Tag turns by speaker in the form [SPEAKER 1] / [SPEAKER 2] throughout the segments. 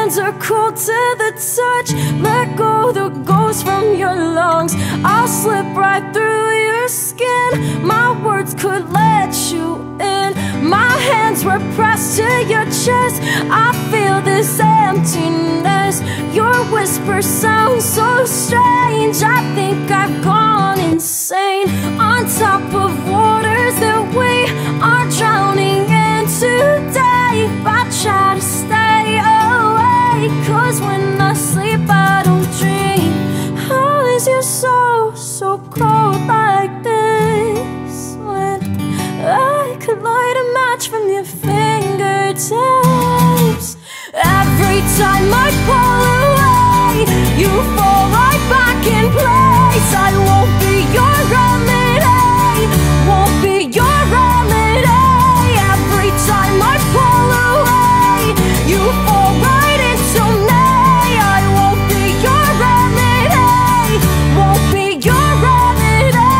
[SPEAKER 1] hands are cold to the touch. Let go the ghost from your lungs. I'll slip right through your skin. My words could let you in. My hands were pressed to your chest. I feel this emptiness. Your whisper sounds so strange. I think I've gone insane. On top of waters that we are drowning in today. I try to stay away, 'cause when I sleep I don't dream. How is your soul so cold like this, when I could light a match from your fingertips? Every time I pull away, you fall right back in place. I won't be your remedy, won't be your remedy. Every time I pull away, you fall right into me. I won't be your remedy, won't be your remedy.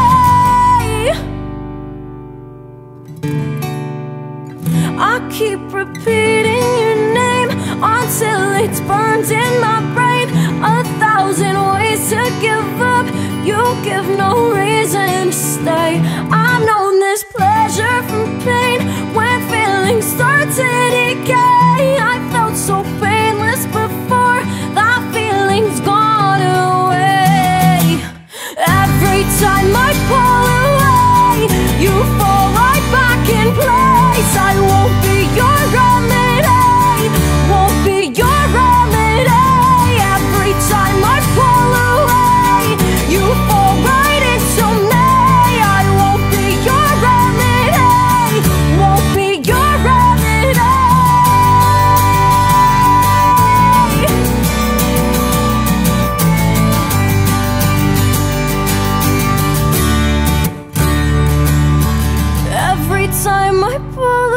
[SPEAKER 1] I keep repeating your name until it's burned in my brain. 1,000 ways to give up, you give no reason to stay. I've known this pleasure from pain. When feelings start to decay, I felt so painless before, that feeling's gone away. Every time I pull away, you fall right back in place. I won't be your remedy, won't be your remedy. Every time I pull away, you fall right into me. I won't be your remedy, won't be your remedy. Every time I pull